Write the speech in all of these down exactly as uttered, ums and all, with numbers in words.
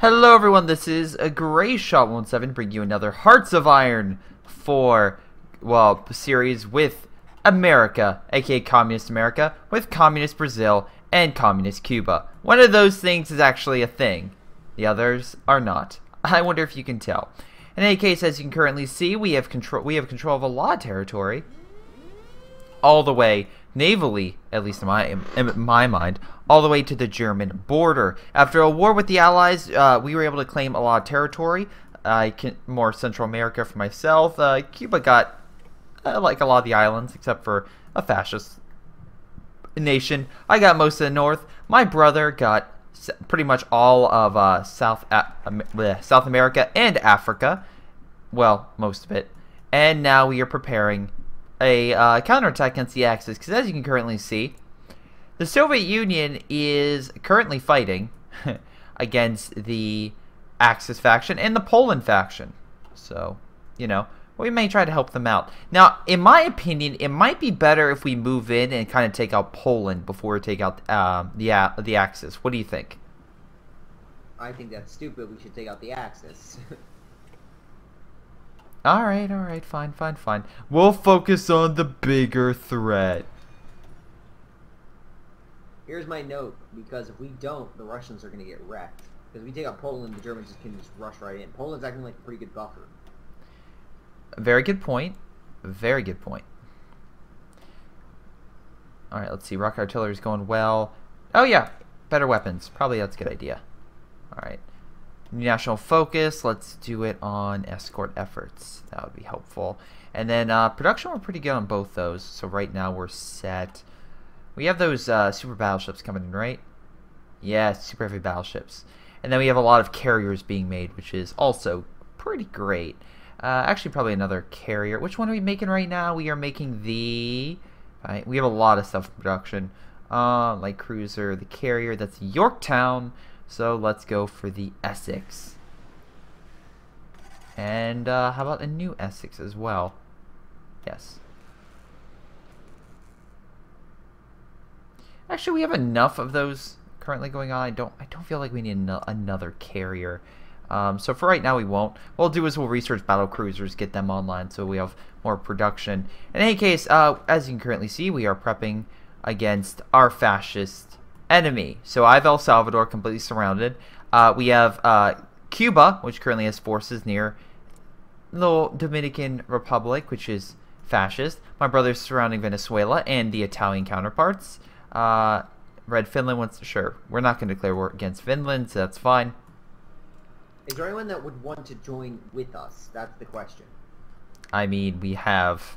Hello everyone, this is a Grayshot one seven bringing you another Hearts of Iron for, well, series with America, aka Communist America, with Communist Brazil and Communist Cuba. One of those things is actually a thing. The others are not. I wonder if you can tell. In any case, as you can currently see, we have control we have control of a lot of territory. All the way, navally, at least in my, in my mind, all the way to the German border. After a war with the Allies, uh, we were able to claim a lot of territory. I uh, more Central America for myself. Uh, Cuba got, uh, like a lot of the islands, except for a fascist nation. I got most of the north. My brother got pretty much all of uh, South, uh, South America and Africa. Well, most of it. And now we are preparing a uh, counterattack against the Axis, because as you can currently see, the Soviet Union is currently fighting against the Axis faction and the Poland faction. So, you know, we may try to help them out. Now, in my opinion, it might be better if we move in and kind of take out Poland before we take out um, the, uh, the Axis. What do you think? I think that's stupid. We should take out the Axis. Alright, alright, fine, fine, fine. We'll focus on the bigger threat. Here's my note, because if we don't, the Russians are going to get wrecked. Because if we take out Poland, the Germans just can just rush right in. Poland's acting like a pretty good buffer. Very good point. Very good point. Alright, let's see. Rocket artillery's going well. Oh yeah, better weapons. Probably that's a good idea. Alright. National focus, let's do it on escort efforts. That would be helpful. And then uh, production, we're pretty good on both those. So right now we're set. We have those uh, super battleships coming in, right? Yeah, super heavy battleships. And then we have a lot of carriers being made, which is also pretty great. Uh, actually, probably another carrier. Which one are we making right now? We are making the... Right, we have a lot of stuff in production. Uh, light cruiser, the carrier, that's Yorktown. So let's go for the Essex. And uh, how about a new Essex as well? Yes. Actually, we have enough of those currently going on. I don't. I don't feel like we need an another carrier. Um, so for right now, we won't. What we'll do is we'll research battle cruisers, get them online, so we have more production. In any case, uh, as you can currently see, we are prepping against our fascist enemy. So I have El Salvador completely surrounded. Uh, we have uh, Cuba, which currently has forces near the Dominican Republic, which is fascist. My brother's surrounding Venezuela and the Italian counterparts. Uh, Red Finland wants to, sure, we're not going to declare war against Finland, so that's fine. Is there anyone that would want to join with us? That's the question. I mean, we have...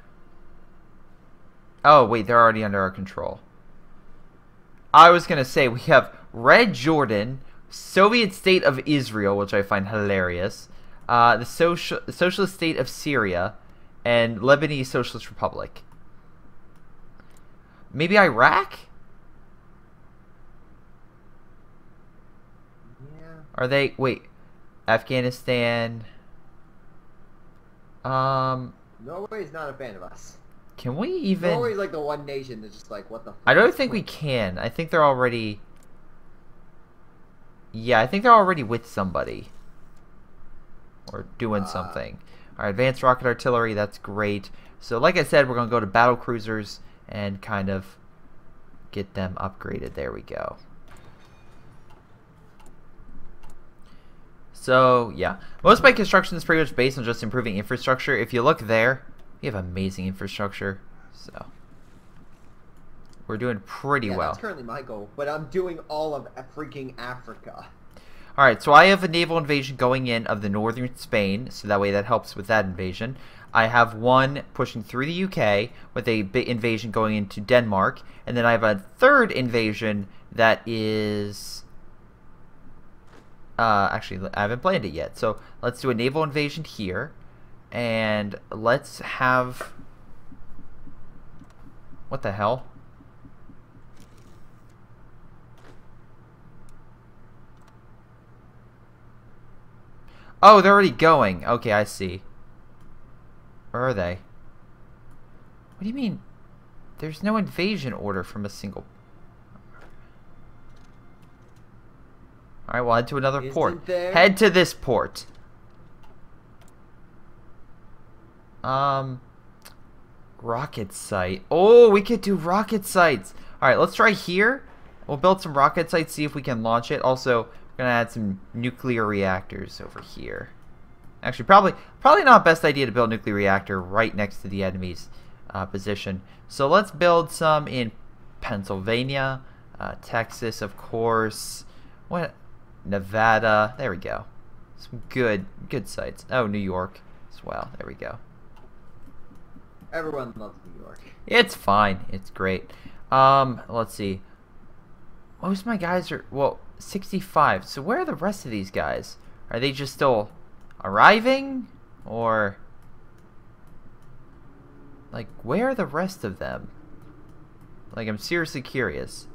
Oh, wait, they're already under our control. I was going to say, we have Red Jordan, Soviet State of Israel, which I find hilarious, uh, the social, Socialist State of Syria, and Lebanese Socialist Republic. Maybe Iraq? Yeah. Are they... Wait. Afghanistan. Um... Norway's not a fan of us. Can we even... Norway's like the one nation that's just like, what the fuck? I don't think we can. I think they're already... Yeah, I think they're already with somebody. Or doing uh, something. Alright, advanced rocket artillery, that's great. So like I said, we're going to go to battle cruisers and kind of get them upgraded. There we go. So, yeah. Most of my construction is pretty much based on just improving infrastructure. If you look there, we have amazing infrastructure. So, we're doing pretty yeah, well. That's currently my goal, but I'm doing all of freaking Africa. Alright, so I have a naval invasion going in of the northern Spain, so that way that helps with that invasion. I have one pushing through the U K with a big invasion going into Denmark, and then I have a third invasion that is... Uh, actually, I haven't planned it yet, so let's do a naval invasion here, and let's have... What the hell? Oh, they're already going. Okay, I see. Where are they? What do you mean? There's no invasion order from a single... All right, we'll head to another Isn't port. there? Head to this port. Um, rocket site. Oh, we could do rocket sites. All right, let's try here. We'll build some rocket sites, see if we can launch it. Also, we're gonna add some nuclear reactors over here. Actually, probably probably not best idea to build a nuclear reactor right next to the enemy's uh, position. So let's build some in Pennsylvania, uh, Texas, of course. What? Nevada. There we go. Some good good sites. Oh, New York as well. There we go. Everyone loves New York. It's fine. It's great. Um, let's see. Most of my guys are, well, sixty-five. So where are the rest of these guys? Are they just still arriving? Or, like, where are the rest of them? Like, I'm seriously curious.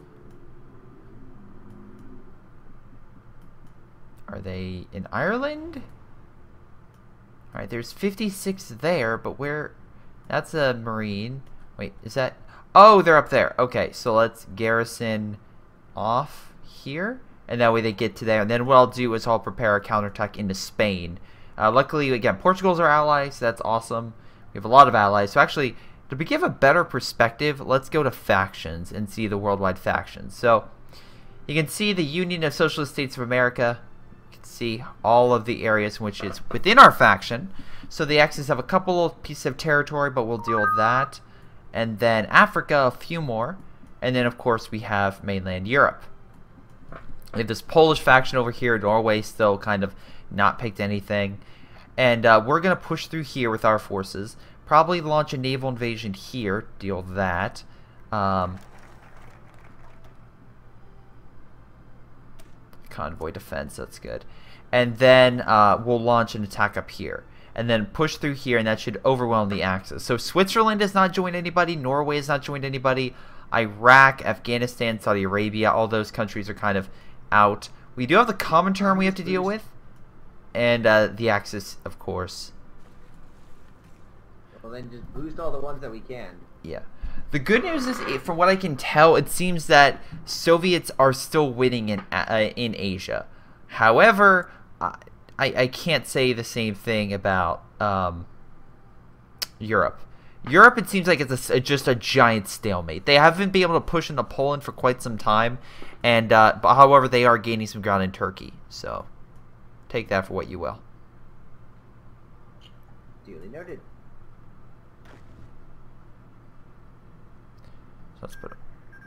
Are they in Ireland? Alright, there's fifty-six there, but where... That's a Marine. Wait, is that... Oh, they're up there. Okay, so let's garrison off here. And that way they get to there. And then what I'll do is I'll prepare a counterattack into Spain. Uh, luckily, again, Portugal's our ally, so that's awesome. We have a lot of allies. So actually, to give a better perspective, let's go to factions and see the worldwide factions. So, you can see the Union of Socialist States of America. You can see all of the areas in which it's within our faction. So the Axis have a couple of pieces of territory, but we'll deal with that. And then Africa, a few more. And then, of course, we have mainland Europe. We have this Polish faction over here. Norway still kind of not picked anything. And uh, we're going to push through here with our forces. Probably launch a naval invasion here. Deal with that. Um, convoy defense, that's good. And then uh, we'll launch an attack up here. And then push through here, and that should overwhelm the Axis. So Switzerland has not joined anybody. Norway has not joined anybody. Iraq, Afghanistan, Saudi Arabia, all those countries are kind of out. We do have the common term we have to deal with. And uh, the Axis, of course. Well, then just boost all the ones that we can. Yeah. The good news is, from what I can tell, it seems that Soviets are still winning in, uh, in Asia. However... Uh, I, I can't say the same thing about um, Europe. Europe, it seems like it's a, just a giant stalemate. They haven't been able to push into Poland for quite some time, and uh, but however, they are gaining some ground in Turkey. So, take that for what you will. Duly noted. So let's put it.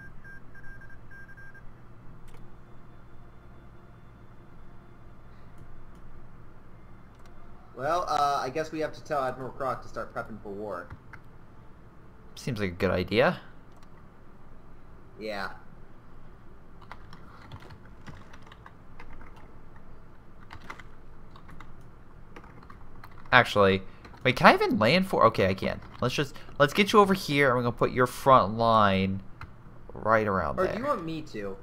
Well, uh, I guess we have to tell Admiral Croc to start prepping for war. Seems like a good idea. Yeah. Actually, wait, can I even land for? Okay, I can. Let's just let's get you over here, and we're gonna put your front line right around or there. Or do you want me to?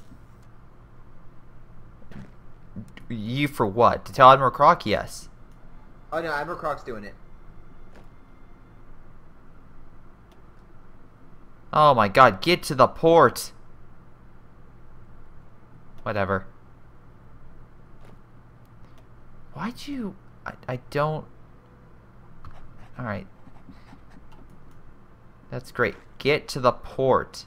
You for what? To tell Admiral Croc? Yes. Oh no, Admiral Croc's doing it. Oh my god, get to the port! Whatever. Why'd you... I, I don't... Alright. That's great. Get to the port.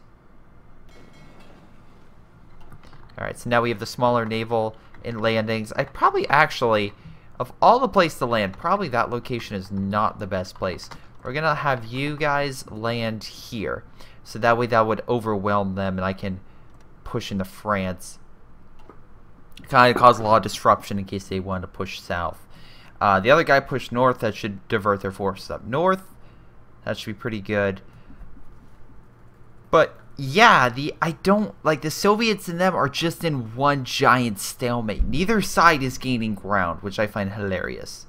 Alright, so now we have the smaller naval and landings. I probably actually... Of all the places to land, probably that location is not the best place. We're going to have you guys land here. So that way that would overwhelm them, and I can push into France. Kind of cause a lot of disruption in case they want to push south. Uh, the other guy pushed north. That should divert their forces up north. That should be pretty good. But yeah, the I don't like the Soviets and them are just in one giant stalemate. Neither side is gaining ground, which I find hilarious.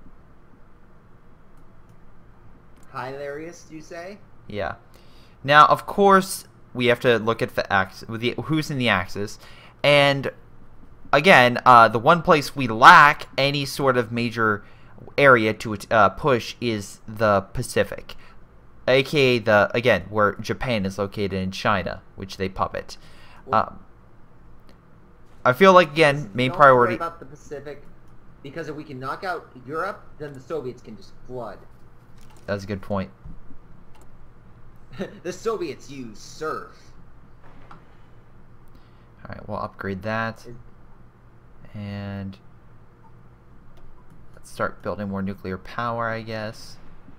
Hilarious, you say? Yeah. Now, of course, we have to look at the axis, the who's in the Axis, and again, uh, the one place we lack any sort of major area to uh, push is the Pacific. A K A the, again, where Japan is located in China, which they puppet. Well, um, I feel like, again, main Don't priority... worry about the Pacific, because if we can knock out Europe, then the Soviets can just flood. That's a good point. The Soviets use surf. Alright, we'll upgrade that. And... let's start building more nuclear power, I guess.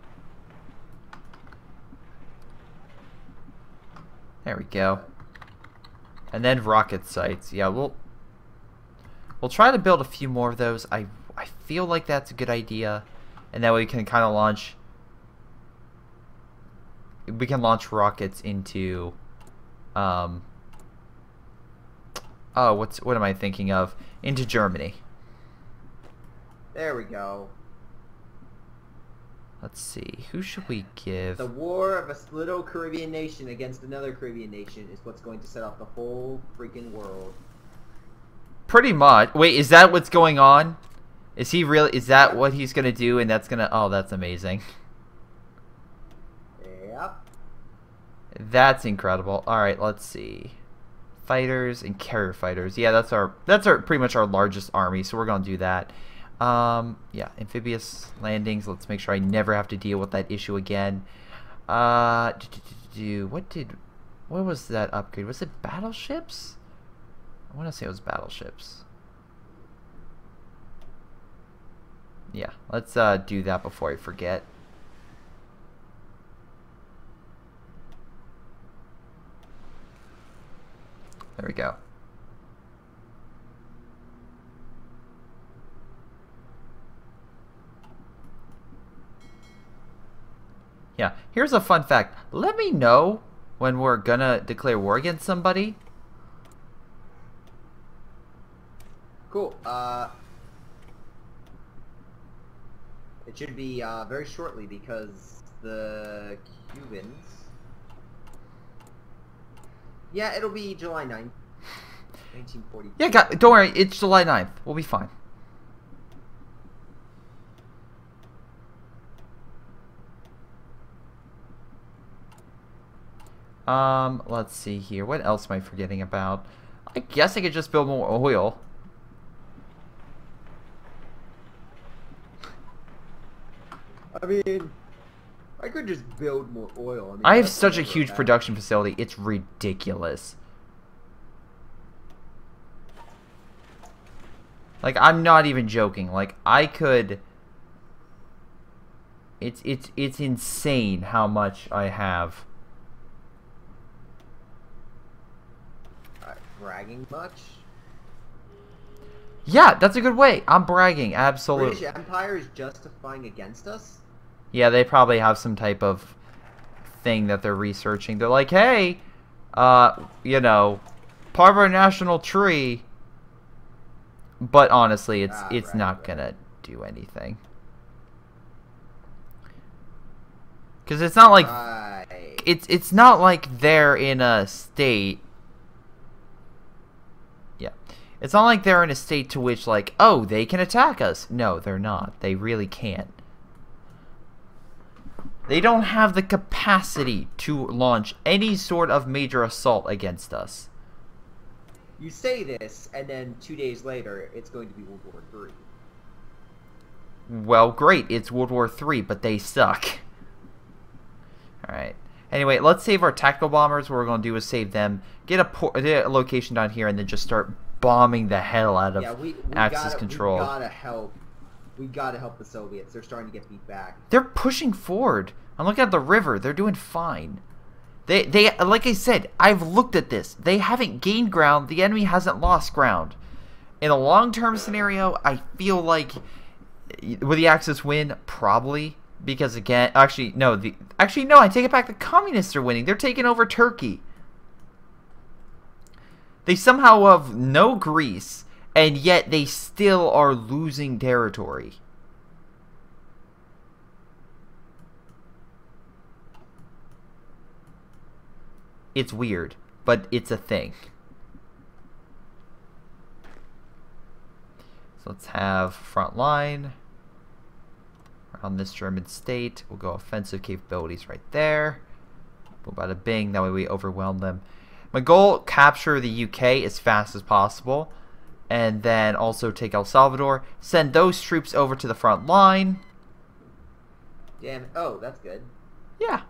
There we go. And then rocket sites. Yeah, we'll... We'll try to build a few more of those. I, I feel like that's a good idea. And that way we can kind of launch... we can launch rockets into... Um... Oh, what's what am I thinking of? Into Germany. There we go. Let's see. Who should we give? The war of a little Caribbean nation against another Caribbean nation is what's going to set off the whole freaking world. Pretty much. Wait, is that what's going on? Is he really? Is that what he's gonna do? And that's gonna. Oh, that's amazing. Yep. That's incredible. All right, let's see. Fighters and carrier fighters. Yeah, that's our. That's our pretty much our largest army. So we're gonna do that. Um, yeah, amphibious landings. Let's make sure I never have to deal with that issue again. Uh, do what did, what was that upgrade? Was it battleships? I want to say it was battleships. Yeah, let's uh, do that before I forget. There we go. Yeah, here's a fun fact. Let me know when we're gonna declare war against somebody. Cool. Uh, it should be uh, very shortly because the Cubans... Yeah, it'll be July ninth, nineteen forty. Yeah, God, don't worry. It's July ninth. We'll be fine. Um, let's see here. What else am I forgetting about? I guess I could just build more oil. I mean, I could just build more oil. I, mean, I have that's such a never huge bad. production facility. It's ridiculous. Like, I'm not even joking. Like, I could... It's, it's, it's insane how much I have. Uh, bragging much? Yeah, that's a good way. I'm bragging, absolutely. British Empire is justifying against us? Yeah, they probably have some type of thing that they're researching. They're like, hey, uh, you know, part of our national tree. But honestly, it's ah, it's right, not right. gonna do anything. Because it's not like Right. it's it's not like they're in a state. Yeah, it's not like they're in a state to which like, oh, they can attack us. No, they're not. They really can't. They don't have the capacity to launch any sort of major assault against us. You say this, and then two days later, it's going to be World War Three. Well, great. It's World War Three, but they suck. Alright. Anyway, let's save our tactical bombers. What we're going to do is save them, get a, por get a location down here, and then just start bombing the hell out of Yeah, we, we Axis gotta, control. We gotta help. We gotta help the Soviets. They're starting to get beat back. They're pushing forward. I'm looking at the river. They're doing fine. They, they, like I said, I've looked at this. They haven't gained ground. The enemy hasn't lost ground. In a long-term scenario, I feel like will the Axis win? Probably. Because again, actually, no. The actually, no. I take it back. The communists are winning. They're taking over Turkey. They somehow have no Greece, and yet they still are losing territory. It's weird, but it's a thing. So let's have front line around this German state. We'll go offensive capabilities right there. Boom, bada bing. That way we overwhelm them. My goal, capture the U K as fast as possible. and then also take El Salvador. Send those troops over to the front line. Damn. Oh, that's good. Yeah.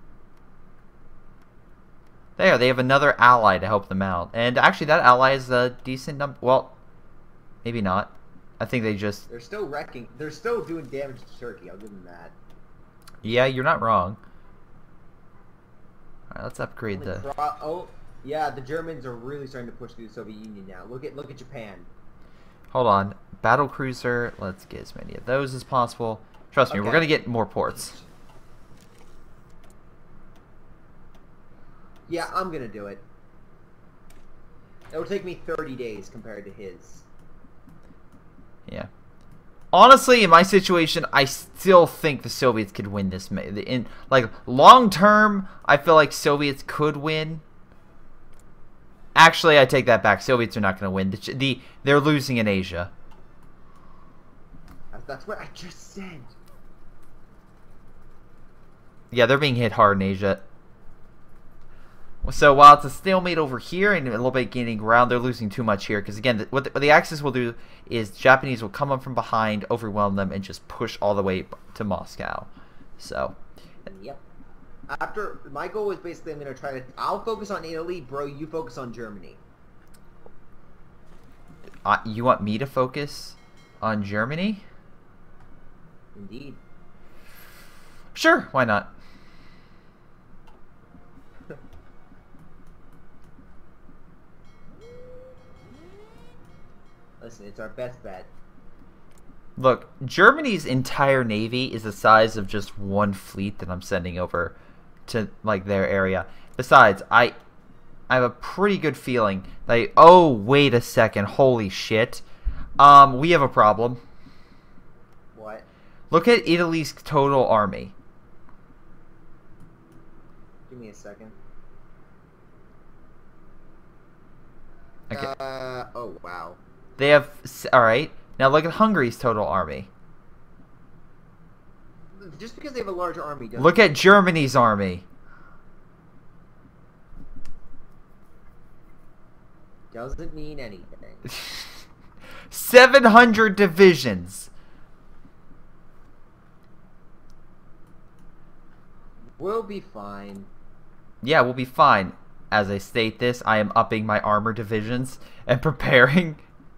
There, they have another ally to help them out. And actually, that ally is a decent number. Well, maybe not. I think they just... They're still wrecking. They're still doing damage to Turkey. I'll give them that. Yeah, you're not wrong. Alright, let's upgrade Only the... Pro oh, yeah, the Germans are really starting to push through the Soviet Union now. Look at look at Japan. Hold on. Battle cruiser. Let's get as many of those as possible. Trust me, Okay. we're going to get more ports. Yeah, I'm gonna do it. It'll take me thirty days compared to his. Yeah. Honestly, in my situation, I still think the Soviets could win this. In like long term, I feel like Soviets could win. Actually, I take that back. Soviets are not going to win. The, the they're losing in Asia. That's what I just said. Yeah, they're being hit hard in Asia. So while it's a stalemate over here and a little bit gaining ground, they're losing too much here. Because again, the, what, the, what the Axis will do is Japanese will come up from behind, overwhelm them, and just push all the way to Moscow. So. Yep. After my goal is basically I'm gonna try to. I'll focus on Italy, bro. You focus on Germany. Uh, you want me to focus on Germany? Indeed. Sure, why not? Listen, it's our best bet. Look, Germany's entire navy is the size of just one fleet that I'm sending over to like their area. Besides, I I have a pretty good feeling that oh wait a second, holy shit. Um we have a problem. What? Look at Italy's total army. Give me a second. Okay. Uh oh wow. They have all right. Now look at Hungary's total army. Just because they have a larger army doesn't Look at Germany's army. doesn't mean anything. seven hundred divisions. We'll be fine. Yeah, we'll be fine. As I state this, I am upping my armor divisions and preparing.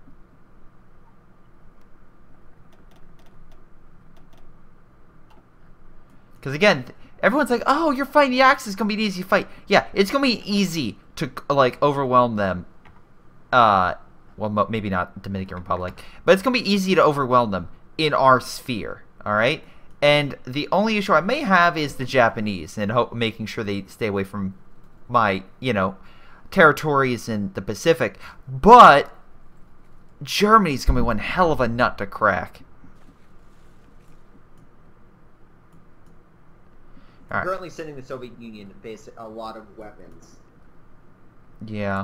Because again, everyone's like, oh, you're fighting the Axis. It's going to be an easy fight. Yeah, it's going to be easy to, like, overwhelm them. Uh, well, mo maybe not Dominican Republic. But it's going to be easy to overwhelm them in our sphere. Alright? And the only issue I may have is the Japanese. And hope making sure they stay away from my, you know, territories in the Pacific. But Germany's going to be one hell of a nut to crack. I'm currently sending the Soviet Union base a lot of weapons. Yeah.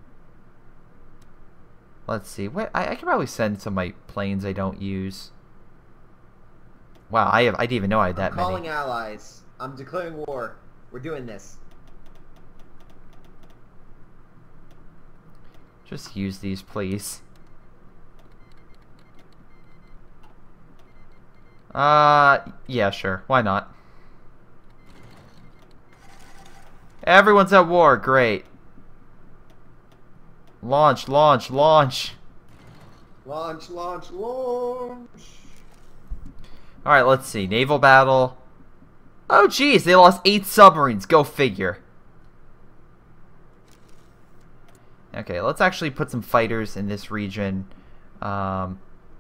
Let's see. What I, I could probably send some of my planes I don't use. Wow, I have I didn't even know I had that I'm calling many. allies. I'm declaring war. We're doing this. Just use these, please. Uh, yeah, sure. Why not? Everyone's at war. Great. Launch, launch, launch. Launch, launch, launch. Alright, let's see. Naval battle. Oh, geez. They lost eight submarines. Go figure. Okay, let's actually put some fighters in this region. Um...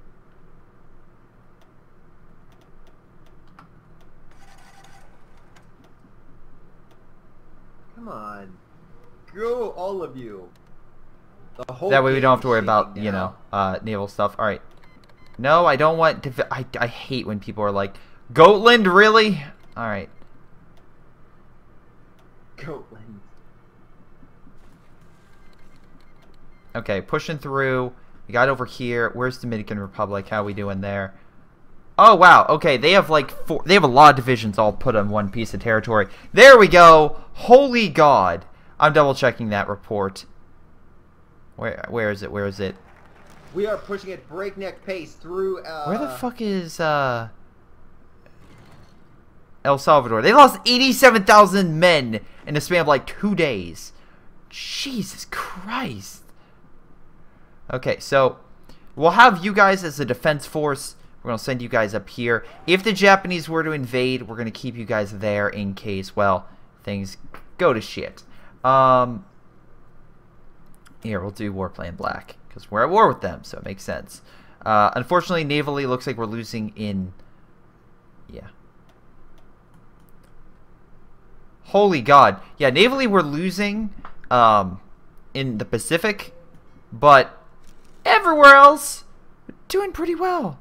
Come on. Go, all of you. The whole That way we game don't have is to worry about, shaking you now. know, uh, naval stuff. Alright. No, I don't want to... I, I hate when people are like, Gotland, really? Alright. Gotland. Okay, pushing through. We got over here. Where's Dominican Republic? How we doing there? Oh, wow. Okay, they have like four... They have a lot of divisions all put on one piece of territory. There we go. Holy God. I'm double checking that report. Where, where is it? Where is it? We are pushing at breakneck pace through. Uh, Where the fuck is uh, El Salvador? They lost eighty-seven thousand men in a span of like two days. Jesus Christ. Okay, so we'll have you guys as a defense force. We're going to send you guys up here. If the Japanese were to invade, we're going to keep you guys there in case, well, things go to shit. Um, here, we'll do Warplane Black, because we're at war with them, so it makes sense. Uh, unfortunately, navally, looks like we're losing in... Yeah. Holy God. Yeah, navally, we're losing um, in the Pacific, but everywhere else, we're doing pretty well.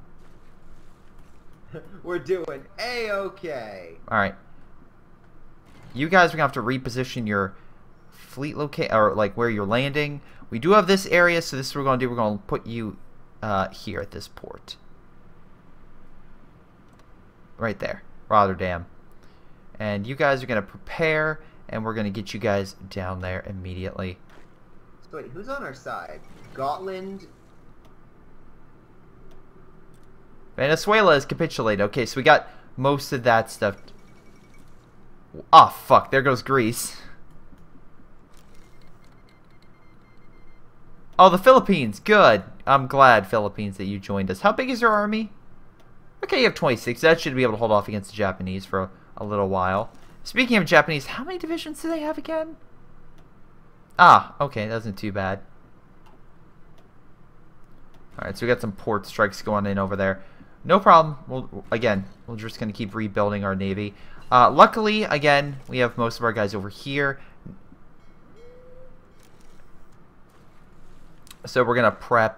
We're doing A-okay. Alright. You guys are going to have to reposition your fleet locate or like where you're landing. We do have this area, so this is what we're going to do. We're going to put you uh, here at this port. Right there. Rotterdam. And you guys are going to prepare, and we're going to get you guys down there immediately. So wait, who's on our side? Gotland... Venezuela has capitulated. Okay, so we got most of that stuff. Oh, fuck. There goes Greece. Oh, the Philippines. Good. I'm glad, Philippines, that you joined us. How big is your army? Okay, you have twenty-six. That should be able to hold off against the Japanese for a, a little while. Speaking of Japanese, how many divisions do they have again? Ah, okay. That wasn't too bad. Alright, so we got some port strikes going in over there. No problem. We'll, again, we're just going to keep rebuilding our navy. Uh, luckily, again, we have most of our guys over here. So we're going to prep.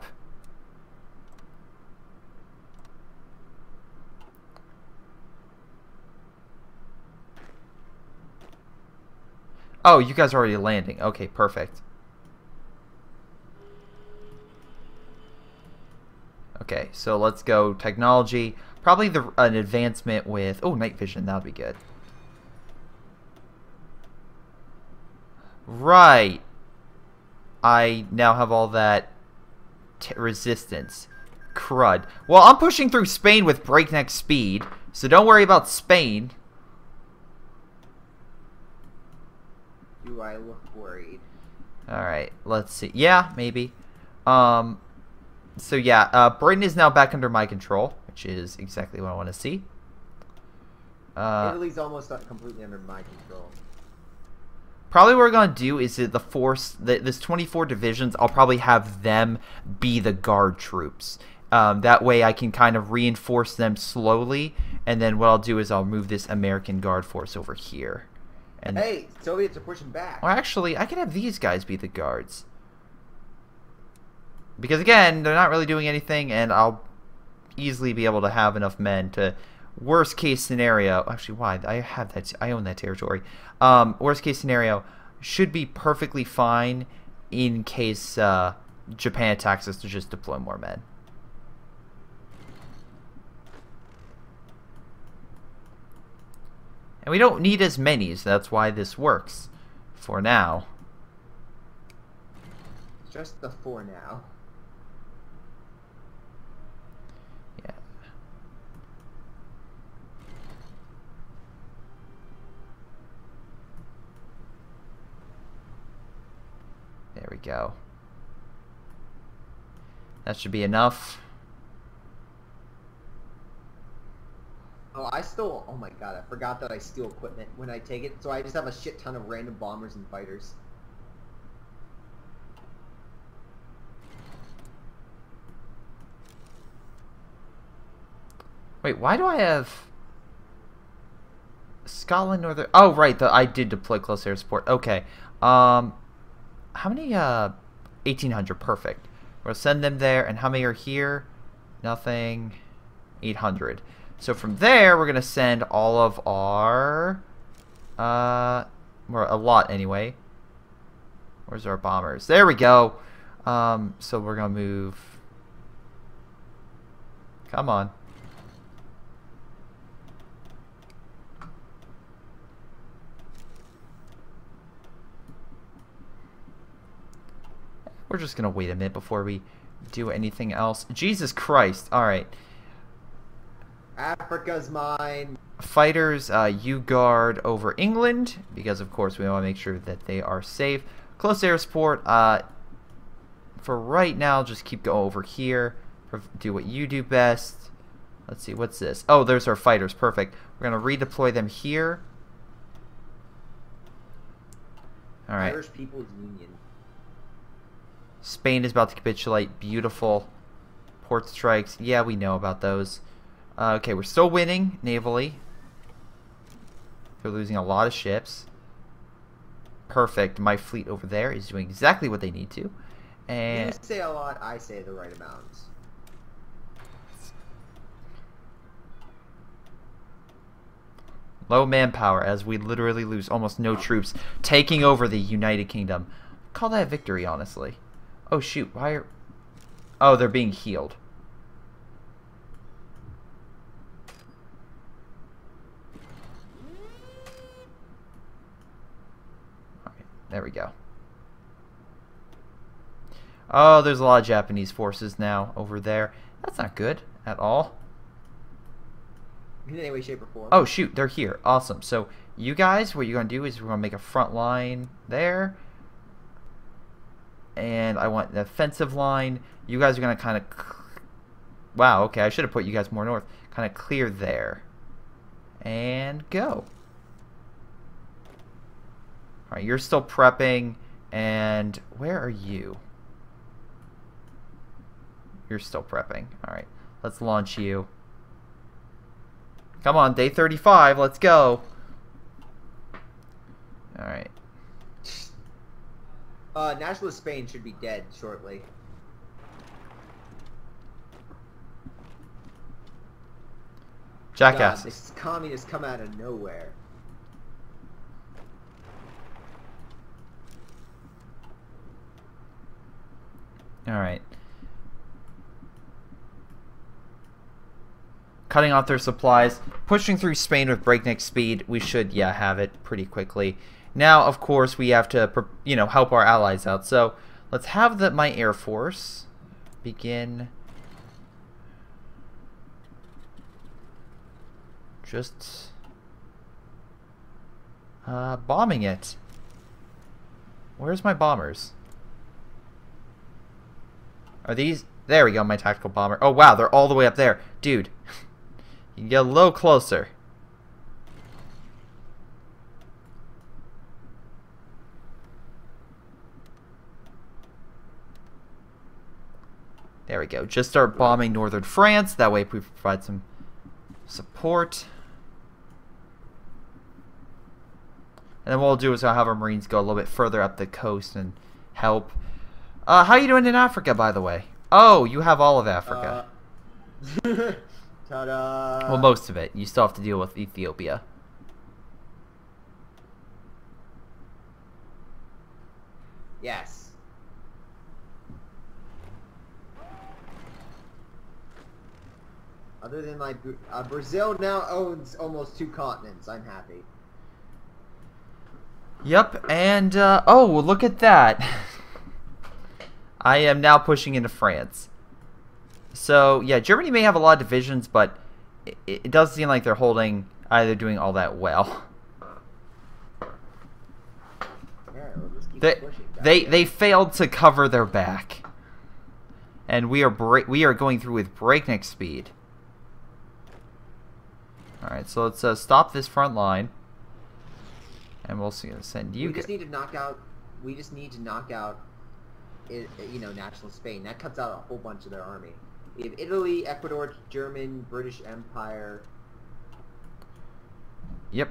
Oh, you guys are already landing. Okay, perfect. Okay, so let's go technology. Probably the an advancement with... Oh, night vision. That would be good. Right. I now have all that t resistance. Crud. Well, I'm pushing through Spain with breakneck speed, so don't worry about Spain. Do I look worried? Alright, let's see. Yeah, maybe. Um... So yeah, uh, Britain is now back under my control, which is exactly what I want to see. Uh, Italy's almost not completely under my control. Probably what we're going to do is that the force, the, this twenty-four divisions, I'll probably have them be the guard troops. Um, that way I can kind of reinforce them slowly, and then what I'll do is I'll move this American guard force over here. And hey, Soviets are pushing back. Well, actually, I can have these guys be the guards. Because again, they're not really doing anything, and I'll easily be able to have enough men to... Worst case scenario... Actually, why? I have that... I own that territory. Um, worst case scenario should be perfectly fine in case uh, Japan attacks us to just deploy more men. And we don't need as many, so that's why this works. For now. Just the for now. There we go. That should be enough. Oh, I stole... Oh my god, I forgot that I steal equipment when I take it. So I just have a shit ton of random bombers and fighters. Wait, why do I have... Scotland, Northern... Oh, right, the, I did deploy close air support. Okay. Um... How many, uh, eighteen hundred, perfect. We'll send them there, and how many are here? Nothing. eight hundred. So from there, we're going to send all of our, uh, or a lot anyway. Where's our bombers? There we go. Um, so we're going to move. Come on. We're just going to wait a minute before we do anything else. Jesus Christ. Alright. Africa's mine. Fighters, uh, you guard over England, because of course we want to make sure that they are safe. Close air support, uh, for right now, just keep going over here. Do what you do best. Let's see, what's this? Oh, there's our fighters. Perfect. We're going to redeploy them here. Alright. Irish People's Union. Spain is about to capitulate. Beautiful. Port strikes. Yeah, we know about those. Uh, okay, we're still winning navally. They're losing a lot of ships. Perfect. My fleet over there is doing exactly what they need to. And you say a lot, I say the right amounts. Low manpower as we literally lose almost no troops, taking over the United Kingdom. Call that a victory, honestly. Oh shoot, why are... Oh, they're being healed. Alright, there we go. Oh, there's a lot of Japanese forces now over there. That's not good at all. In any way, shape, or form. Oh, shoot, they're here. Awesome. So, you guys, what you're going to do is we're going to make a front line there. And I want an offensive line. You guys are going to kind of... Wow, okay, I should have put you guys more north. Kind of clear there. And go. Alright, you're still prepping. And where are you? You're still prepping. Alright, let's launch you. Come on, day thirty-five, let's go. Alright. Uh, Nationalist Spain should be dead shortly. Jackass. God, this communist come out of nowhere. Alright. Cutting off their supplies, pushing through Spain with breakneck speed. We should, yeah, have it pretty quickly. Now, of course, we have to, you know, help our allies out. So, let's have the, my Air Force begin just uh, bombing it. Where's my bombers? Are these... There we go, my tactical bomber. Oh, wow, they're all the way up there. Dude. You can get a little closer. There we go. Just start bombing northern France. That way we provide some support. And then what we'll do is I'll have our Marines go a little bit further up the coast and help. Uh, how are you doing in Africa, by the way? Oh, you have all of Africa. Uh, Ta-da! Well, most of it. You still have to deal with Ethiopia. Yes. Other than like uh, Brazil now owns almost two continents. I'm happy. Yep, and uh, oh, well, look at that. I am now pushing into France. So, yeah, Germany may have a lot of divisions, but it, it does seem like they're holding, either doing all that well. Yeah, we'll just keep They, pushing, they, they failed to cover their back. And we are break we are going through with breakneck speed. Alright, so let's uh, stop this front line. And we'll see, send you... We just need to knock out, we just need to knock out, it, you know, National Spain. That cuts out a whole bunch of their army. We have Italy, Ecuador, German, British Empire. Yep.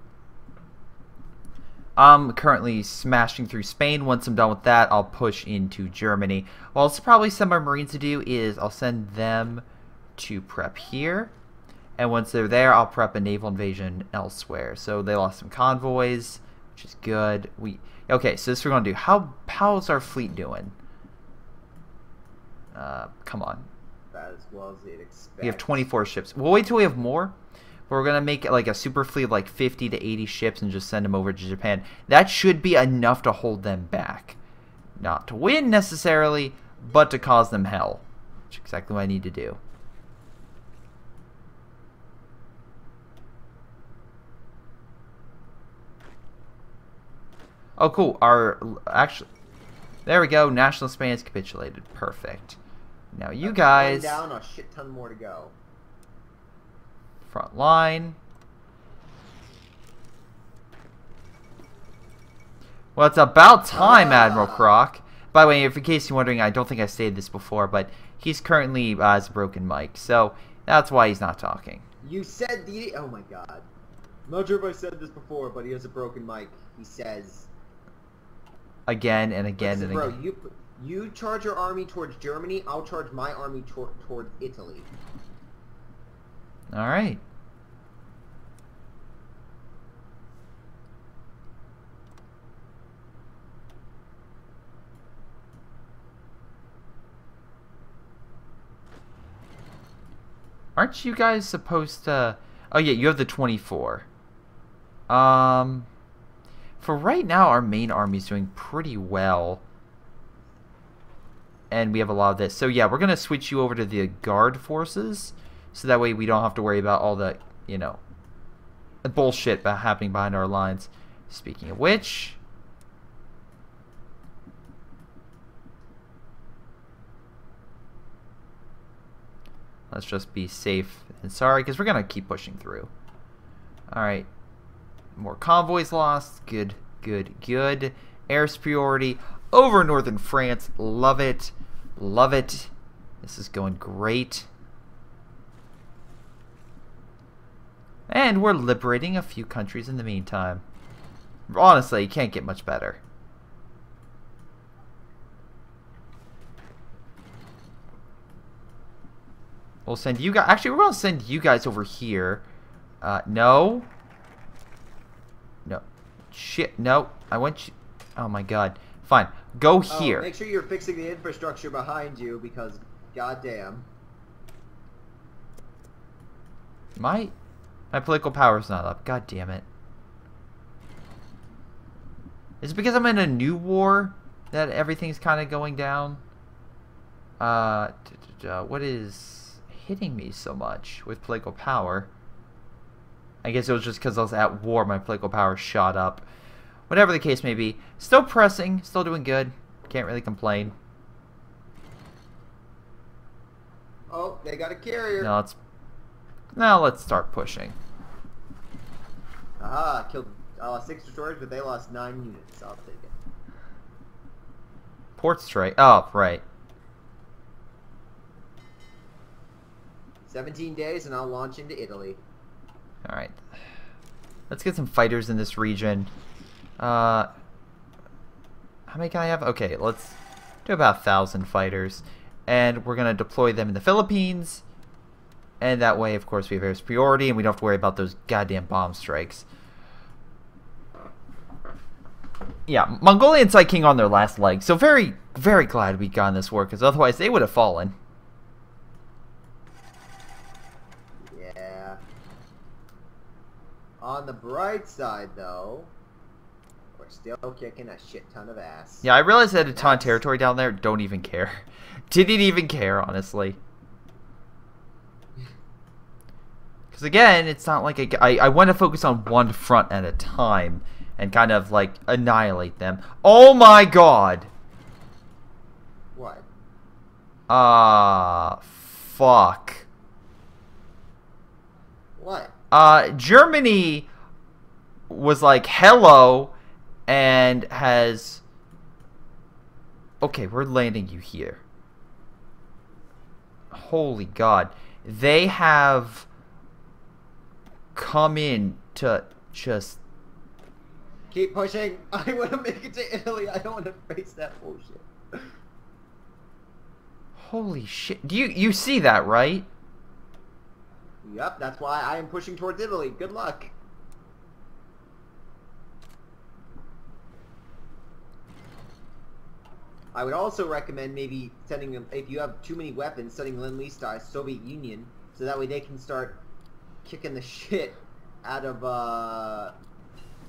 I'm currently smashing through Spain. Once I'm done with that, I'll push into Germany. Well, I'll probably send my Marines to do is I'll send them to prep here. And once they're there, I'll prep a naval invasion elsewhere. So they lost some convoys, which is good. We Okay, so this is what we're going to do. How, how's our fleet doing? Uh, come on. As well as they'd expect. We have twenty-four ships. We'll wait till we have more. But we're going to make like a super fleet of like fifty to eighty ships and just send them over to Japan. That should be enough to hold them back. Not to win necessarily, but to cause them hell. Which is exactly what I need to do. Oh, cool. Our actually, there we go. National Spain has capitulated. Perfect. Now you guys down, a shit ton more to go. Front line. Well, it's about time, ah. Admiral Croc. By the way, if in case you're wondering, I don't think I stated this before, but he's currently uh, has a broken mic, so that's why he's not talking. You said the oh my god. I'm not sure if I said this before, but he has a broken mic. He says. Again and again Listen, and bro, again. You, you charge your army towards Germany, I'll charge my army tor towards Italy. Alright. Aren't you guys supposed to... Oh yeah, you have the twenty-four. Um... For right now, our main army is doing pretty well. And we have a lot of this. So yeah, we're going to switch you over to the guard forces. So that way we don't have to worry about all the, you know, bullshit happening behind our lines. Speaking of which... Let's just be safe and sorry, because we're going to keep pushing through. Alright. More convoys lost. Good, good, good. Air superiority over northern France. Love it. Love it. This is going great. And we're liberating a few countries in the meantime. Honestly, you can't get much better. We'll send you guys... Actually, we're going to send you guys over here. Uh, no. No. Shit, no. I want you... Oh my god. Fine. Go here. Oh, make sure you're fixing the infrastructure behind you, because goddamn. My... My political power's not up. God damn it. Is it because I'm in a new war that everything's kind of going down? Uh, what is hitting me so much with political power? I guess it was just because I was at war, my political power shot up. Whatever the case may be. Still pressing, still doing good. Can't really complain. Oh, they got a carrier. Now let's, now let's start pushing. Aha, killed I lost six destroyers, but they lost nine units. I'll take it. Port strike. Oh, right. seventeen days and I'll launch into Italy. Alright. Let's get some fighters in this region. Uh, how many can I have? Okay, let's do about a thousand fighters. And we're going to deploy them in the Philippines. And that way, of course, we have air superiority and we don't have to worry about those goddamn bomb strikes. Yeah, Mongolian Side King on their last leg. So very, very glad we got in this war, because otherwise they would have fallen. Yeah. On the bright side, though, we're still kicking a shit ton of ass. Yeah, I realized that a ton of territory down there. Don't even care. Didn't even care, honestly. Because again, it's not like a, I, I want to focus on one front at a time and kind of like annihilate them. Oh my god! What? Ah, uh, fuck. What? Uh, Germany was like, hello, and has... Okay, we're landing you here. Holy god. They have come in to just... Keep pushing. I want to make it to Italy. I don't want to face that bullshit. Holy shit. Do you, you see that, right? Yep, that's why I am pushing towards Italy. Good luck. I would also recommend maybe sending them, if you have too many weapons, sending Lend-Lease to Soviet Union, so that way they can start kicking the shit out of uh,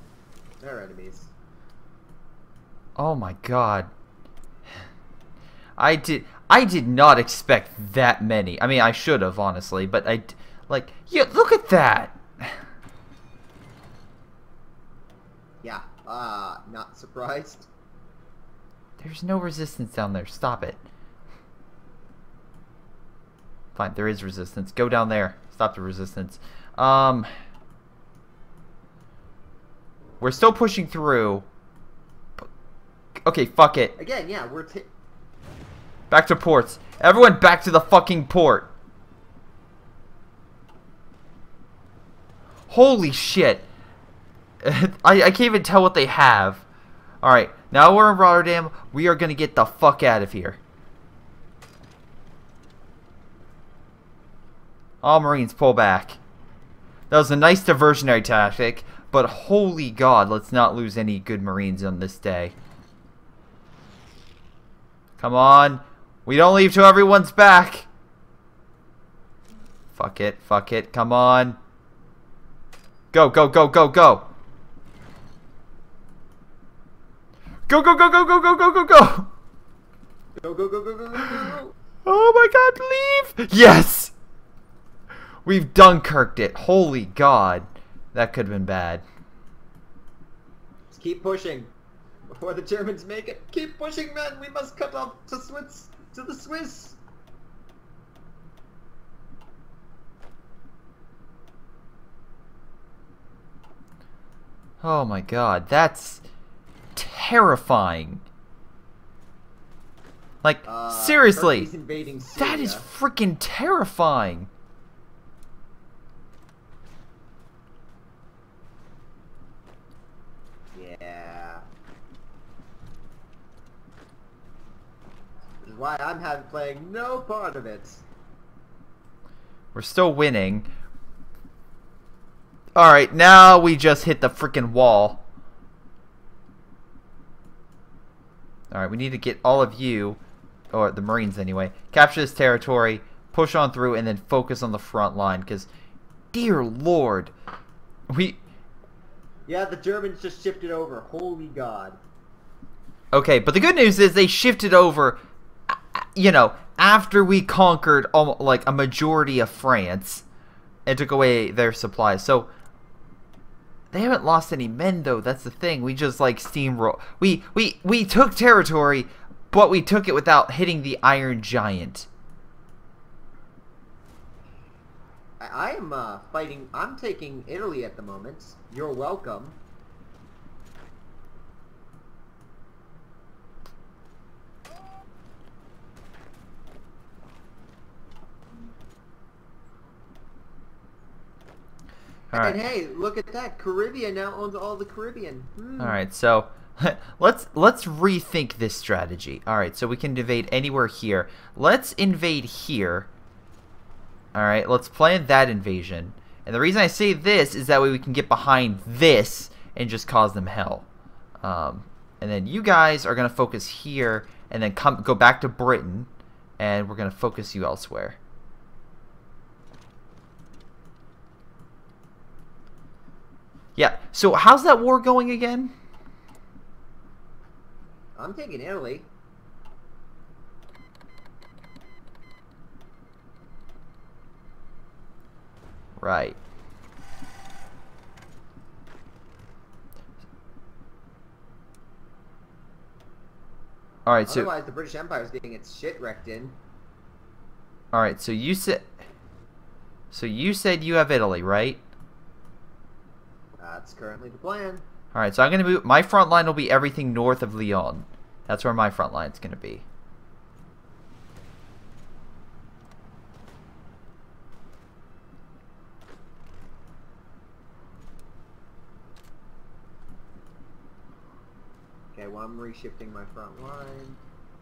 their enemies. Oh my god. I did I did not expect that many. I mean, I should have, honestly, but I like yeah, look at that. Yeah, uh not surprised. There's no resistance down there. Stop it. Fine, there is resistance. Go down there. Stop the resistance. Um We're still pushing through. Okay, fuck it. Again, yeah, we're t Back to ports. Everyone back to the fucking port. Holy shit. I, I can't even tell what they have. Alright, now we're in Rotterdam. We are going to get the fuck out of here. All Marines, pull back. That was a nice diversionary tactic, but holy god, let's not lose any good Marines on this day. Come on. We don't leave till everyone's back. Fuck it, fuck it, come on. Go, go, go, go, go. Go, go, go, go, go, go, go, go, go. Go, go, go, go, go, go, go. Oh my god, leave. Yes. We've Dunkirked it. Holy god. That could have been bad. Just keep pushing. Before the Germans make it. Keep pushing, men. We must cut off to Swiss. To the Swiss. Oh my god. That's terrifying. Like, Uh, seriously. Turkey's invading Syria. That is freaking terrifying. Yeah. This is why I'm having playing no part of it. We're still winning. Alright, now we just hit the freaking wall. Alright, we need to get all of you, or the Marines anyway, capture this territory, push on through, and then focus on the front line, because, dear lord, we... Yeah, the Germans just shifted over. Holy god. Okay, but the good news is they shifted over, you know, after we conquered almost, like a majority of France and took away their supplies. So they haven't lost any men, though. That's the thing. We just like steamroll. We we we took territory, but we took it without hitting the Iron Giant. I, I am uh, fighting. I'm taking Italy at the moment. You're welcome. All right. And hey, look at that! Caribbean now owns all the Caribbean. Hmm. All right, so let's let's rethink this strategy. All right, so we can invade anywhere here. Let's invade here. All right, let's plan that invasion. And the reason I say this is that way we can get behind this and just cause them hell. Um, and then you guys are gonna focus here, and then come go back to Britain, and we're gonna focus you elsewhere. Yeah, so how's that war going again? I'm taking Italy. Right. Alright, so... Otherwise, the British Empire is getting its shit wrecked in. Alright, so you said... So you said you have Italy, right? That's currently the plan. Alright, so I'm going to move... My front line will be everything north of Lyon. That's where my front line's going to be. Okay, well, I'm reshifting my front line.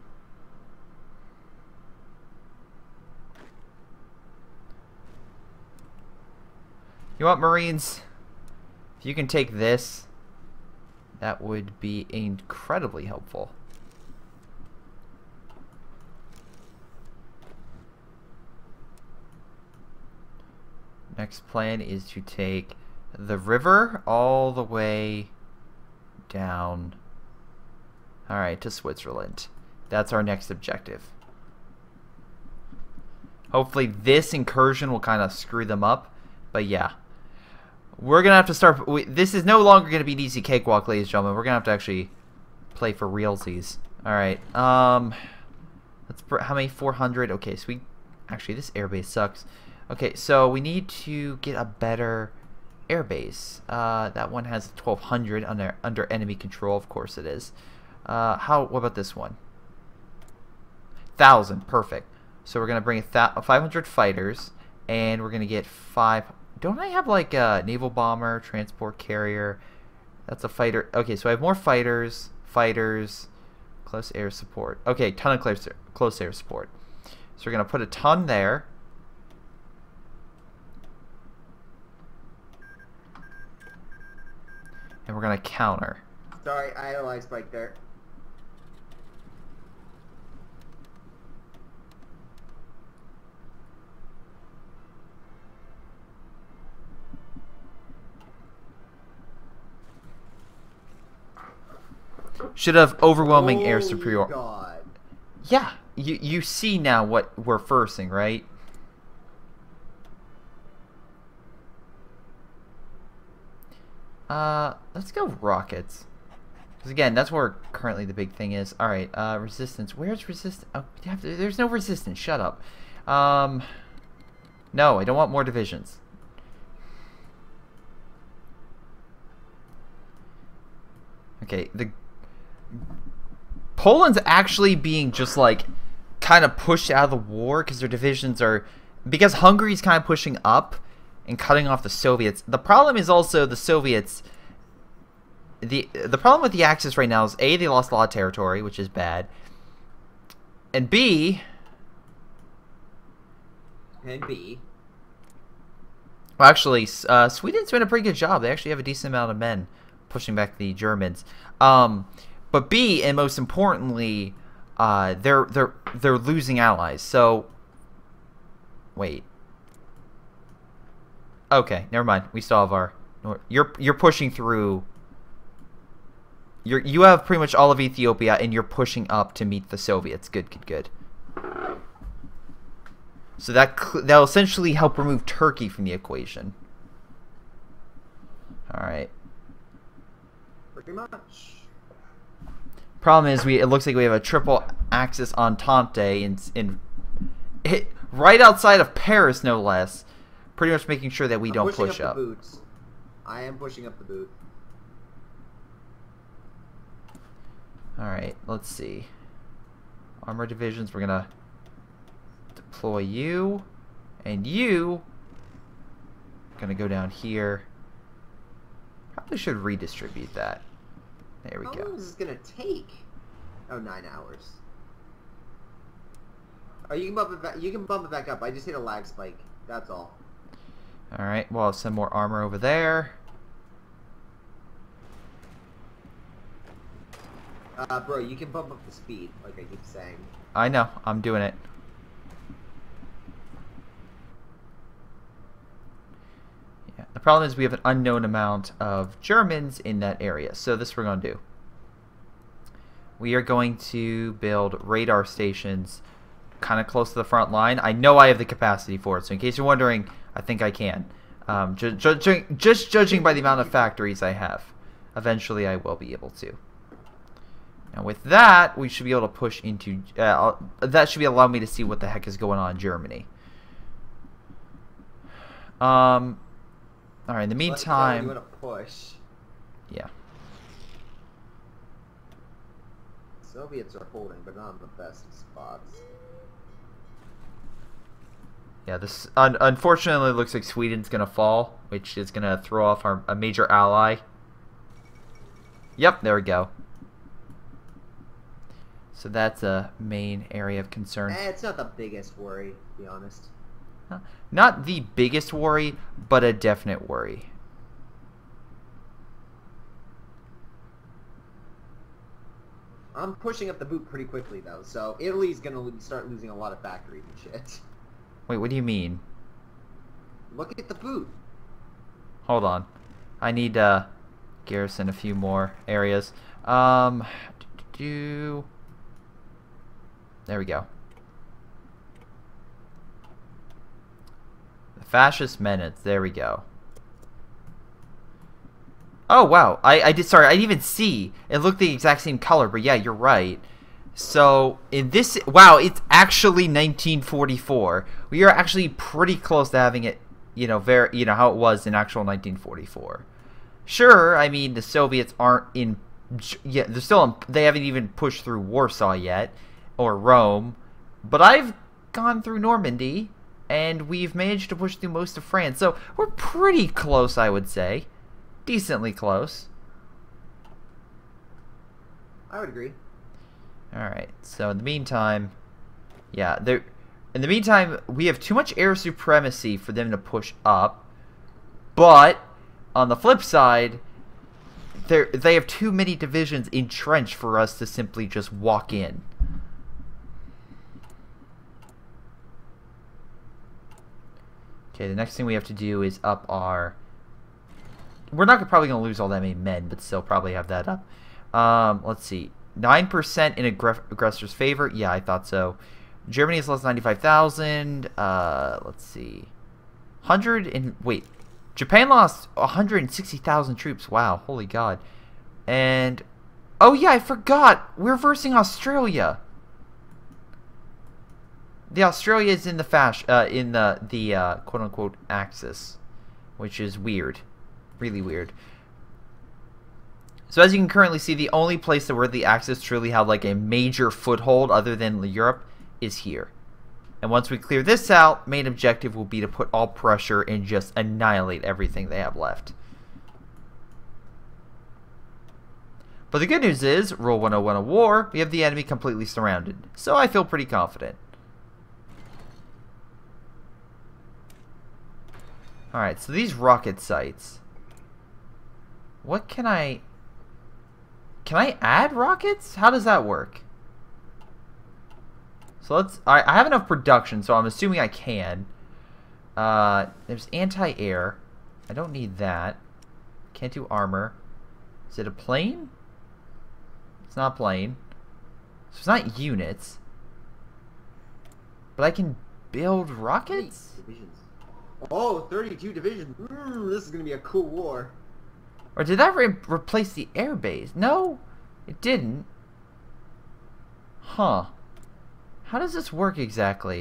You want Marines? If you can take this, that would be incredibly helpful. Next plan is to take the river all the way down, alright, to Switzerland. That's our next objective. Hopefully this incursion will kind of screw them up. But yeah. We're going to have to start... We, this is no longer going to be an easy cakewalk, ladies and gentlemen. We're going to have to actually play for realsies. Alright. Um, let's... How many? four hundred? Okay, so we... Actually, this airbase sucks. Okay, so we need to get a better airbase. Uh, that one has twelve hundred under, under enemy control. Of course it is. Uh, how... What about this one? one thousand. Perfect. So we're going to bring a five hundred fighters, and we're going to get five... Don't I have, like, a naval bomber, transport carrier? That's a fighter. Okay, so I have more fighters, fighters, close air support. Okay, ton of close, close air support. So we're going to put a ton there. And we're going to counter. Sorry, I had a lag spike there. Should have overwhelming air Oh superiority. God. Yeah, you you see now what we're forcing, right? Uh, let's go rockets. Because again, that's where currently the big thing is. All right, uh, resistance. Where's resistance? Oh, you have to, there's no resistance. Shut up. Um, no, I don't want more divisions. Okay, the Poland's actually being just like kind of pushed out of the war because their divisions are, because Hungary's kind of pushing up and cutting off the Soviets. The problem is also the Soviets, the the problem with the Axis right now is A, they lost a lot of territory, which is bad, and B, And B. well actually uh, Sweden's doing a pretty good job. They actually have a decent amount of men pushing back the Germans. Um, but B, and most importantly, uh, they're they're they're losing allies. So, wait. Okay, never mind. We still have our. You're you're pushing through. You're you have pretty much all of Ethiopia, and you're pushing up to meet the Soviets. Good, good, good. So that that'll essentially help remove Turkey from the equation. All right. Pretty much. Problem is, we it looks like we have a triple axis entente in in hit right outside of Paris, no less. Pretty much making sure that we I'm don't pushing push up. up. The boots. I am pushing up the boot. All right, let's see. Armor divisions. We're gonna deploy you, and you. Gonna go down here. Probably should redistribute that. There we How go. long is this gonna take? Oh, nine hours. Oh, you can bump it back. You can bump it back up. I just hit a lag spike. That's all. All right. Well, I'll send more armor over there. Uh, bro, you can bump up the speed, like I keep saying. I know. I'm doing it. Yeah. The problem is we have an unknown amount of Germans in that area. So this we're going to do. We are going to build radar stations kind of close to the front line. I know I have the capacity for it. So in case you're wondering, I think I can. Um, ju ju ju just judging by the amount of factories I have. Eventually I will be able to. Now with that, we should be able to push into... Uh, that should be allowing me to see what the heck is going on in Germany. Um, Alright, in the meantime... You want to push. Yeah. Soviets are holding, but not in the best of spots. Yeah, this un unfortunately looks like Sweden's going to fall, which is going to throw off our a major ally. Yep, there we go. So that's a main area of concern. Eh, it's not the biggest worry, to be honest. Not the biggest worry, but a definite worry. I'm pushing up the boot pretty quickly, though, so Italy's gonna start losing a lot of factories and shit. Wait, what do you mean? Look at the boot. Hold on. I need to uh, garrison a few more areas. Um, do, there we go. The fascist menace. There we go. Oh, wow. I, I did, sorry, I didn't even see. It looked the exact same color, but yeah, you're right. So, in this, wow, it's actually nineteen forty-four. We are actually pretty close to having it, you know, very, you know, how it was in actual nineteen forty-four. Sure, I mean, the Soviets aren't in, yeah, they're still in, they haven't even pushed through Warsaw yet, or Rome, but I've gone through Normandy, and we've managed to push through most of France, so we're pretty close, I would say. Decently close. I would agree. Alright, so in the meantime, yeah, there. In the meantime, we have too much air supremacy for them to push up, but on the flip side, they they have too many divisions entrenched for us to simply just walk in. Okay, the next thing we have to do is up our... We're not probably going to lose all that many men, but still probably have that up. Um, let's see. nine percent in aggr aggressor's favor. Yeah, I thought so. Germany has lost ninety-five thousand. Uh, let's see. one hundred and... Wait. Japan lost one hundred sixty thousand troops. Wow. Holy God. And... Oh, yeah, I forgot. We're versing Australia. The Australia is in the fash... Uh, in the, the uh, quote-unquote Axis. Which is weird. Really weird. So as you can currently see, the only place that where the Axis truly had like a major foothold other than Europe is here. And once we clear this out, main objective will be to put all pressure and just annihilate everything they have left. But the good news is, Rule one oh one of war, we have the enemy completely surrounded. So I feel pretty confident. Alright, so these rocket sites. What can I... Can I add rockets? How does that work? So let's... I, I have enough production, so I'm assuming I can. Uh, there's anti-air. I don't need that. Can't do armor. Is it a plane? It's not a plane. So it's not units. But I can build rockets? Divisions. Oh, thirty-two divisions. Mm, this is going to be a cool war. Or did that re replace the air base? No, it didn't. Huh. How does this work exactly?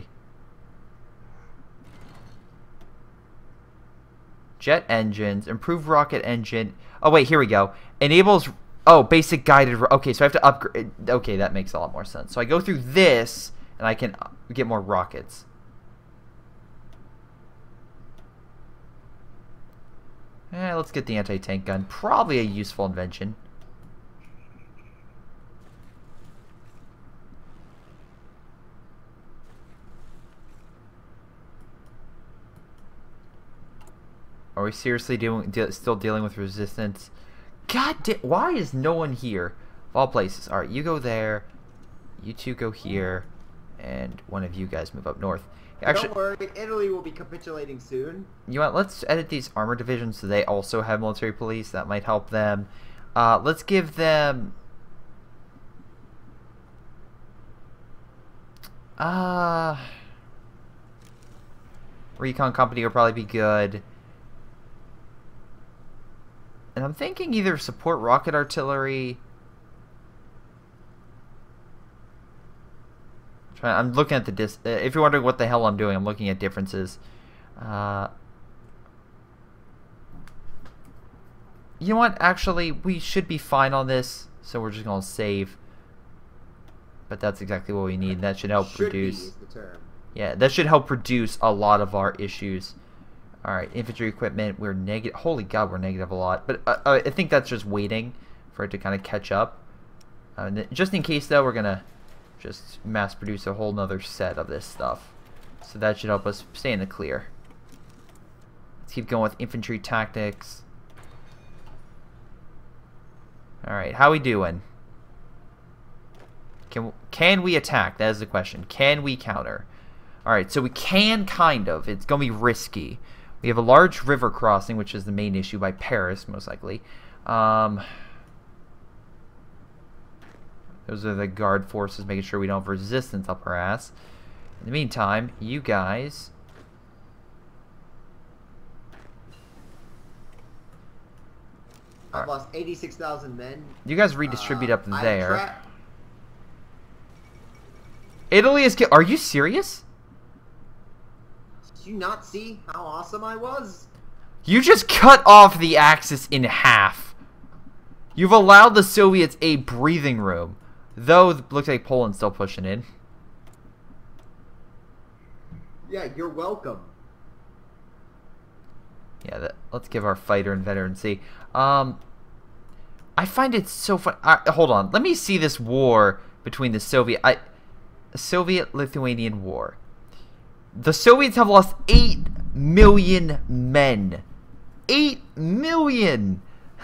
Jet engines, improved rocket engine. Oh wait, here we go. Enables, oh, basic guided, okay, so I have to upgrade. Okay, that makes a lot more sense. So I go through this, and I can get more rockets. Eh, let's get the anti-tank gun. Probably a useful invention. Are we seriously doing, de still dealing with resistance? God damn, why is no one here? Of all places. Alright, you go there. You two go here. And one of you guys move up north. Actually, don't worry, Italy will be capitulating soon. You know what? Let's edit these armor divisions so they also have military police. That might help them. Uh, let's give them... Uh, Recon Company would probably be good. And I'm thinking either support rocket artillery... I'm looking at the dis. Uh, if you're wondering what the hell I'm doing, I'm looking at differences. Uh, you know what? Actually, we should be fine on this, so we're just gonna save. But that's exactly what we need. That should help should reduce. Be is the term. Yeah, that should help reduce a lot of our issues. All right, infantry equipment. We're negative. Holy God, we're negative a lot. But uh, uh, I think that's just waiting for it to kind of catch up. Uh, just in case, though, we're gonna just mass produce a whole nother set of this stuff. So that should help us stay in the clear. Let's keep going with infantry tactics. Alright, how we doing? Can, can we attack? That is the question. Can we counter? Alright, so we can kind of. It's going to be risky. We have a large river crossing, which is the main issue by Paris, most likely. Um... Those are the guard forces making sure we don't have resistance up our ass. In the meantime, you guys... I've right. lost eighty-six thousand men. You guys redistribute uh, up there. Italy is... Are you serious? Did you not see how awesome I was? You just cut off the Axis in half. You've allowed the Soviets a breathing room. Though, it looks like Poland's still pushing in. Yeah, you're welcome. Yeah, that, let's give our fighter and veteran see. Um, I find it so fun. Uh, hold on, let me see this war between the Soviet, I, Soviet-Lithuanian War. The Soviets have lost eight million men. Eight million.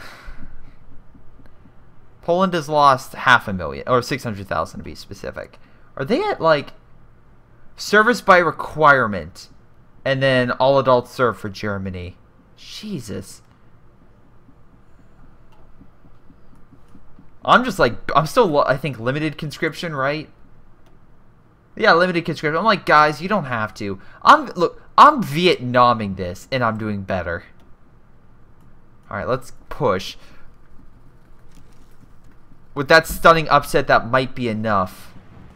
Poland has lost half a million, or six hundred thousand to be specific. Are they at like service by requirement, and then all adults serve for Germany? Jesus. I'm just like, I'm still, I think, limited conscription, right? Yeah, limited conscription. I'm like, guys, you don't have to. I'm, look, I'm Vietnaming this, and I'm doing better. Alright, let's push. With that stunning upset, that might be enough.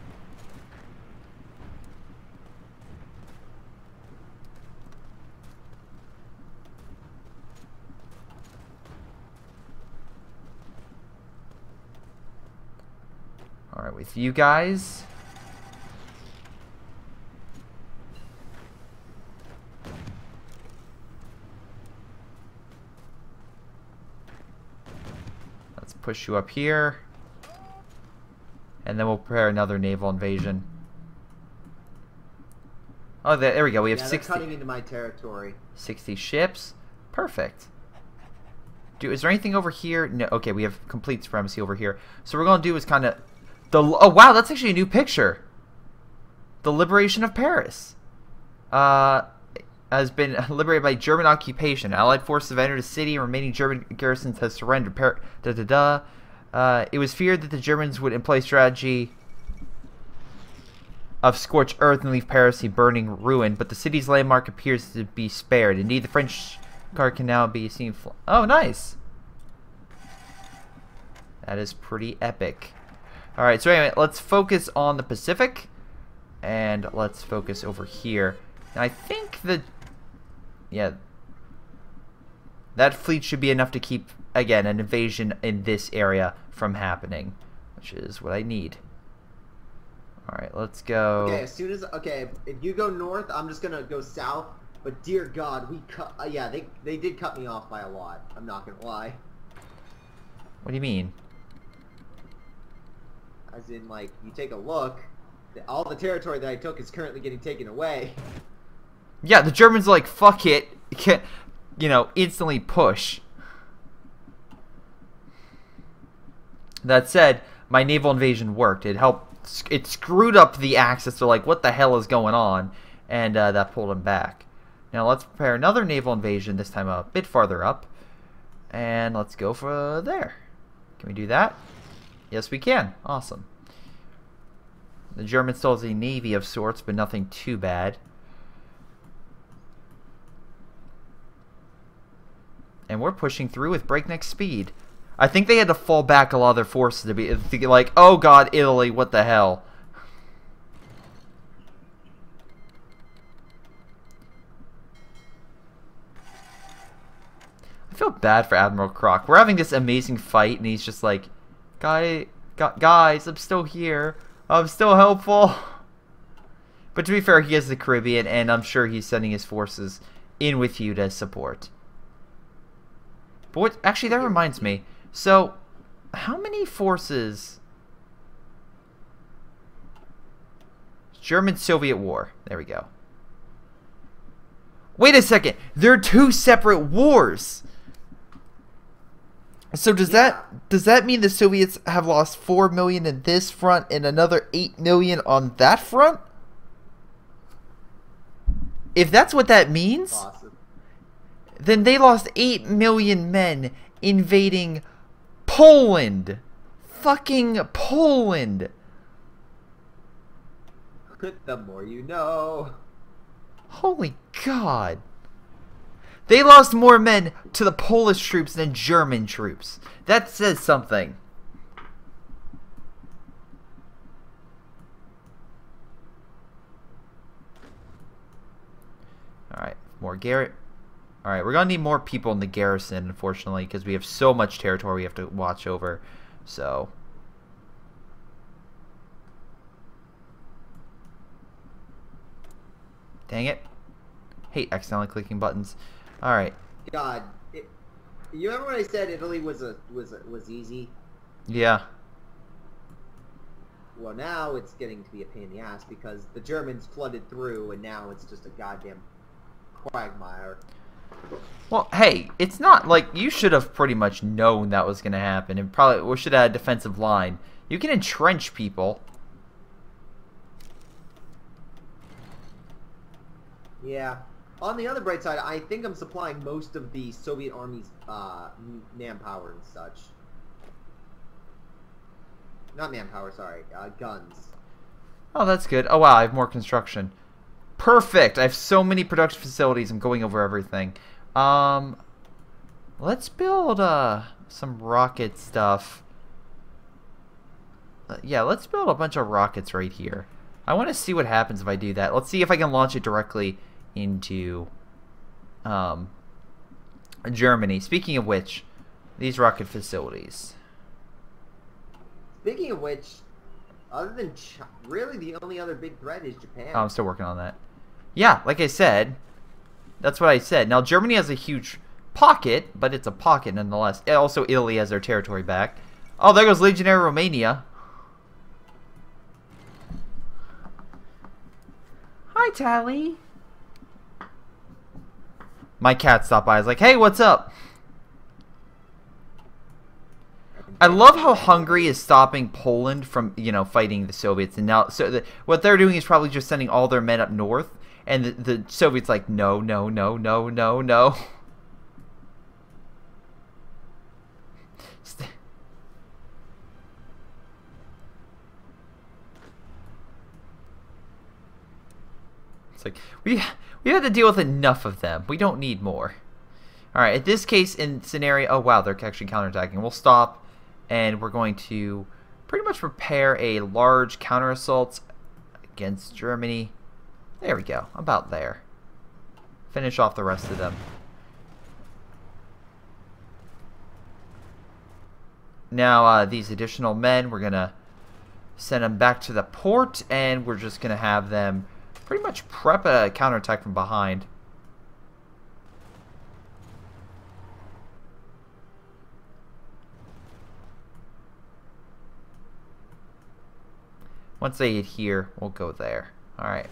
Alright, with you guys. Let's push you up here. And then we'll prepare another naval invasion. Oh, there, there we go. We have yeah, sixty. Cutting into my territory. sixty ships. Perfect. Dude, is there anything over here? No. Okay, we have complete supremacy over here. So what we're gonna do is kind of the. Oh wow, that's actually a new picture. The liberation of Paris. Uh, has been liberated by German occupation. Allied forces have entered the city, and remaining German garrisons have surrendered. Par da da da. Uh, it was feared that the Germans would employ strategy of scorched earth and leave Paris a burning ruin, but the city's landmark appears to be spared. Indeed, the French car can now be seen. Fl oh, nice. That is pretty epic. All right, so anyway, let's focus on the Pacific, and let's focus over here. And I think that, yeah, that fleet should be enough to keep, again, an invasion in this area from happening, which is what I need. Alright, let's go. Okay, as soon as, okay, if you go north, I'm just gonna go south, but dear God, we cut, uh, yeah, they, they did cut me off by a lot, I'm not gonna lie. What do you mean? As in, like, you take a look, all the territory that I took is currently getting taken away. Yeah, the Germans are like, fuck it, can't, you know, instantly push. That said, my naval invasion worked. It helped, it screwed up the Axis. They're like, what the hell is going on? And uh, that pulled them back. Now let's prepare another naval invasion, this time a bit farther up. And let's go for there. Can we do that? Yes, we can. Awesome. The German still has a navy of sorts, but nothing too bad. And we're pushing through with breakneck speed. I think they had to fall back a lot of their forces to be thinking like, oh god, Italy, what the hell? I feel bad for Admiral Croc. We're having this amazing fight, and he's just like, Guy, gu guys, I'm still here. I'm still helpful. But to be fair, he has the Caribbean, and I'm sure he's sending his forces in with you to support. But what, actually, that reminds me. So, how many forces? German-Soviet War. There we go. Wait a second. There are two separate wars. So does yeah. that does that mean the Soviets have lost four million in this front and another eight million on that front? If that's what that means, awesome. Then they lost eight million men invading Poland. Fucking Poland. The more you know. Holy God. They lost more men to the Polish troops than German troops. That says something. Alright, more Garrett. Alright, we're going to need more people in the garrison, unfortunately, because we have so much territory we have to watch over. So... Dang it. Hate accidentally clicking buttons. Alright. God. It, you remember when I said Italy was a was a, was easy? Yeah. Well, now it's getting to be a pain in the ass because the Germans flooded through and now it's just a goddamn quagmire. Well, hey, it's not like you should have pretty much known that was going to happen, and probably we should have had a defensive line. You can entrench people. Yeah. On the other bright side, I think I'm supplying most of the Soviet Army's uh, manpower and such. Not manpower, sorry. Uh, guns. Oh, that's good. Oh, wow, I have more construction. Perfect! I have so many production facilities. I'm going over everything. Um, let's build uh, some rocket stuff. Uh, yeah, let's build a bunch of rockets right here. I want to see what happens if I do that. Let's see if I can launch it directly into um, Germany. Speaking of which, these rocket facilities. Speaking of which, other than Ch really the only other big threat is Japan. Oh, I'm still working on that. Yeah, like I said, that's what I said. Now, Germany has a huge pocket, but it's a pocket nonetheless. Also, Italy has their territory back. Oh, there goes Legionnaire Romania. Hi, Tally. My cat stopped by. I was like, hey, what's up? I love how Hungary is stopping Poland from, you know, fighting the Soviets. And now, so the, what they're doing is probably just sending all their men up north. And the, the Soviets like, no, no, no, no, no, no. It's like, we, we had to deal with enough of them. We don't need more. Alright, in this case, in scenario... Oh, wow, they're actually counterattacking. We'll stop, and we're going to pretty much prepare a large counter-assault against Germany. There we go. About there. Finish off the rest of them. Now, uh, these additional men, we're going to send them back to the port, and we're just going to have them pretty much prep a counterattack from behind. Once they hit here, we'll go there. Alright.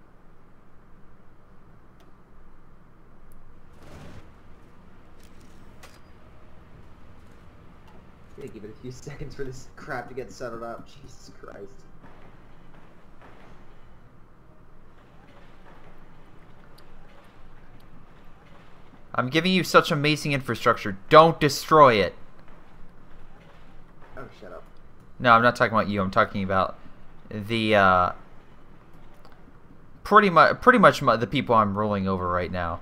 I'm gonna give it a few seconds for this crap to get settled out. Jesus Christ. I'm giving you such amazing infrastructure. Don't destroy it. Oh, shut up. No, I'm not talking about you. I'm talking about the uh, pretty much pretty much the people I'm ruling over right now.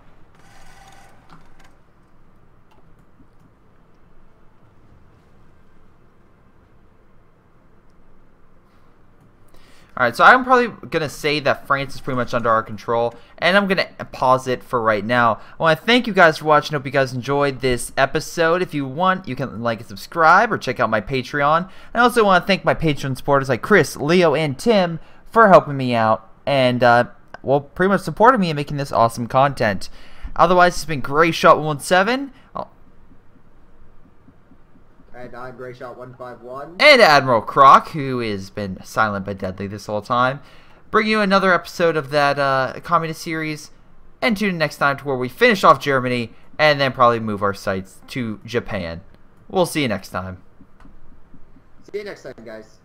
Alright, so I'm probably going to say that France is pretty much under our control, and I'm going to pause it for right now. I want to thank you guys for watching. Hope you guys enjoyed this episode. If you want, you can like and subscribe or check out my Patreon. I also want to thank my Patreon supporters like Chris, Leo, and Tim for helping me out, and, uh, well, pretty much supporting me in making this awesome content. Otherwise, it's been Grayshot one one seven. And I'm Grayshot one five one. And Admiral Croc, who has been silent but deadly this whole time. Bring you another episode of that uh, communist series. And tune in next time to where we finish off Germany and then probably move our sights to Japan. We'll see you next time. See you next time, guys.